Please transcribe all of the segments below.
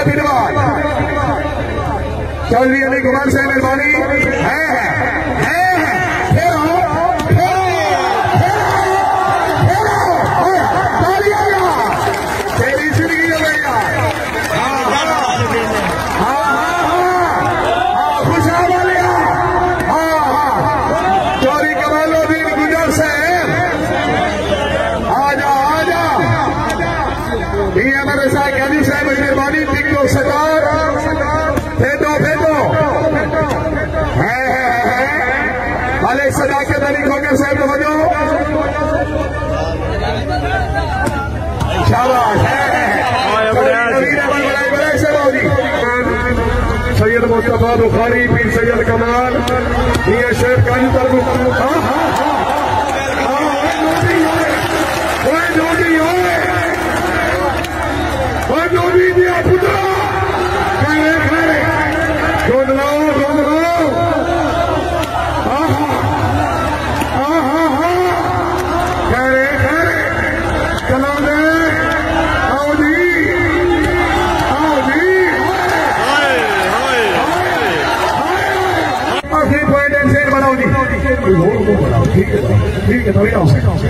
फिरवाल चौधरी अली कुमार से मेहरबानी है मेहरबानी टिकटॉक सरदार फेटो वाले सदा के दलित होकर साहब हो जाओ शाबाश सैयद मुस्तफा बुखारी पीर सैयद कमाल मियां शेख काजी तरफ ठीक है थोड़ी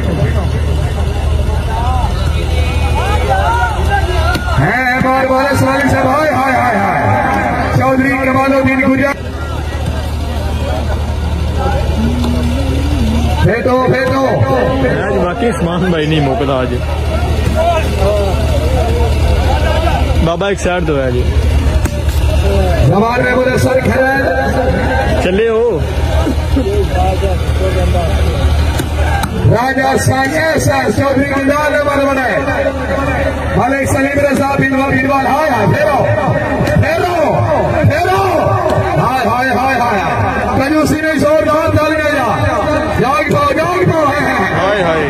है बार बार सवाली साहब हाय हाय हाय हाय चौधरी कमालुद्दीन गुजर फेटो बाकी सामान भाई नहीं मुकदा आज बाबा एक साइड तो है जी जवान में बोले सर खैर चले हो राजा सागर चौधरी गुलजार नंबर बने मलिक सलीम रजा बिनवाल हाय हाय फेरो हाय कंजूसी ने जोरदार डाल गया जाग पाओ हाय हाय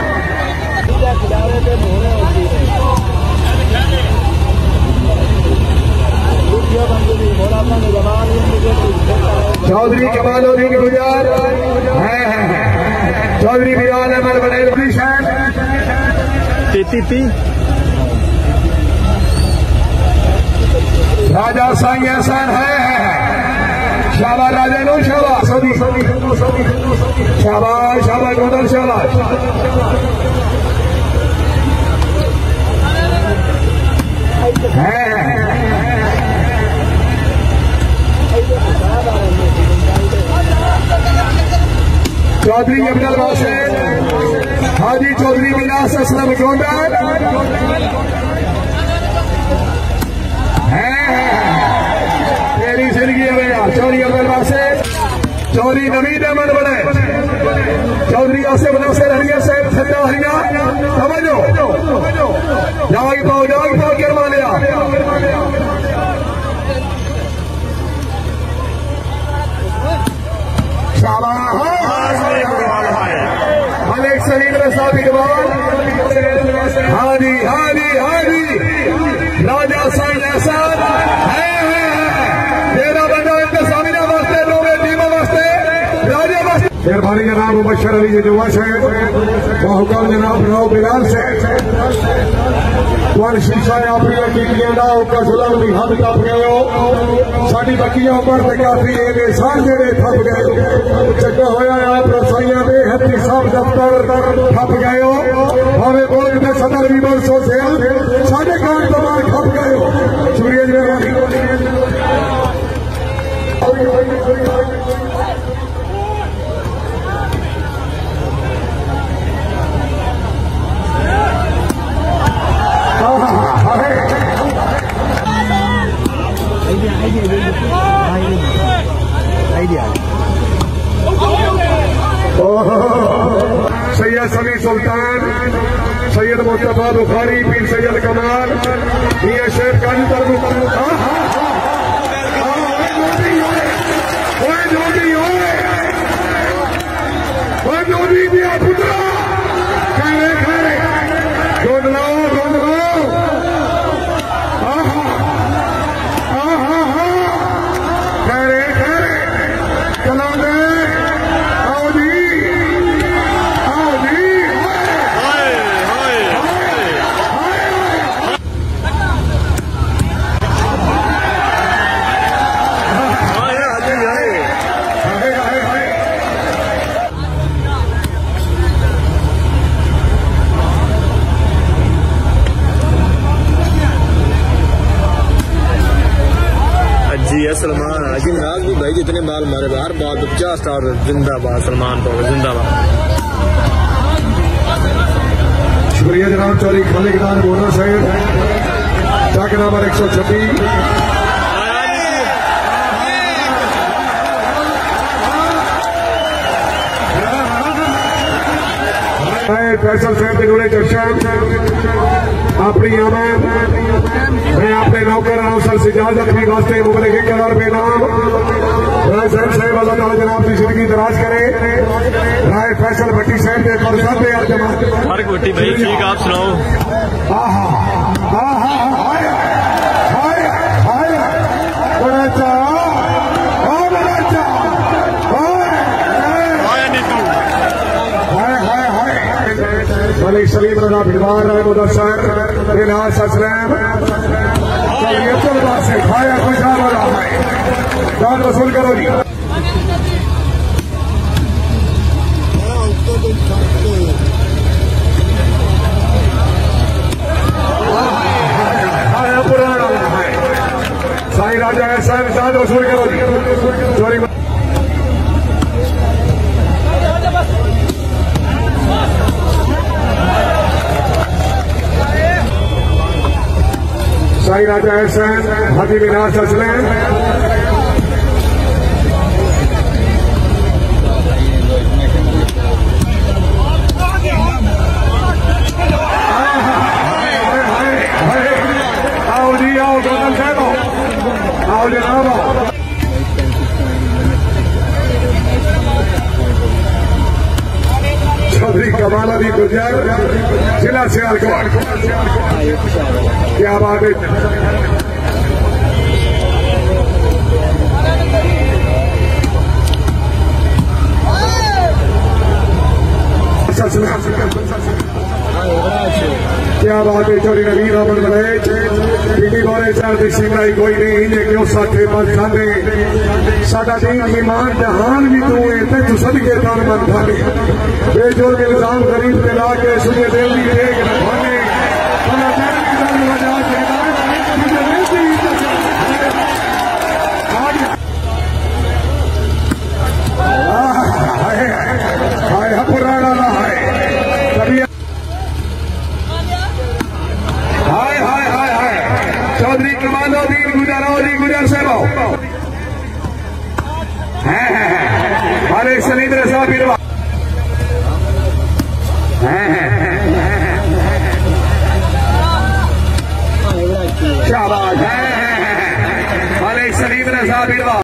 चौधरी कमालुद्दीन गुजर चौधरी बिलाल अहमद बड़े ती राजा साईं एहसान है शाबाश राजा नो शाबाश शाबाश गोदर शाबाश चौधरी अब्दुल वासिद हाजी चौधरी मिनास असलम गोंडल तेरी जिंदगी है यार चौधरी अब्दुल वासिद चौधरी नवीद अहमद बड़े चौधरी आसिफ नासिर हरिया साहब सज्जा हरिया समझो जाग पाओ गिरवा लिया मलिक सलीम रजा इकबाल हाजी राजा साईं एहसान है तेरा बंदा इंतजामी वास्ते लोगे टीम वास्ते राजा वास्ते मेहरबानी जनाब मुबशर अली जजुआ साहब बहुकम जनाब नौ बिलाल साहब वन शीशा अपनी कीतियां का औका जुलम भी हद टप गए हो साडी बक्कियां उपर से काफी एहसान जेडे थप गए चंगा होया आप रसोइया के हथी सब दफ्तर ठप गए हो भावे मुल्क के सदर भी बोल सो साढ़े काम तो बाद ठप गए हो शुक्रिया जी मेहरबानी सैयद सली सुल्तान सैयद मुस्तफा बुखारी पीर सैयद कमाल मियां शेख काजी तरफ है सलमान जिंदाबाद भी भाई जितने बाल मारे हर बाल 50 स्टार जिंदाबाद सलमान तो जिंदाबाद। शुक्रिया जनाब चौधरी खालिक खान बोना साहब टैग नंबर 126। फैसल साहब के जुड़े दर्शक अपनी आमद मैं अपने नौकर अफसर से इजाजत रखने वास्ते मुबलिक कदर बेनाम राय साहब साहब अल्लाह ताला जनाब की जिंदगी दराज करे। राय फैसल भट्टी साहब के फरसाद पे आज जमा फारूक भट्टी भाई ठीक आप सुनाओ। आहा आहा हाय हाय हाय बड़ा चा बड़ा चा मलिक सलीम रजा भिड़वार राय मुदस्सर बिलास असलम अब्दुल बासित खाया खुशहाल हो रहा है दान वसूल करो जी। खाया पुराना है साईं राजा ऐसा दान वसूल करो जी। चोरी साईं राजा एहसन हाजी विनाश असलम आओ जी आओ गौतम साहब आओ जनाब चौधरी कमाल अली गुजर जिला सियालकोट क्या बात है। क्या बात है चौधरी नवीन अमन मलेच पीटी बोले सर सिमराई कोई नहीं इन्हें क्यों साथे बन जाते साडा दीन ईमान जहान भी तू है तू सदके तान बन जाते बेजोर इल्जाम गरीब पे ला के सुनिए दिल की देख रखवाने पुराना ना है कभी हाय हाय हाय हाय चौधरी कमालुद्दीन गुजर साहब मालिक सलीम रजा भिड़वार क्या बात है मालिक सलीम रजा भिड़वार।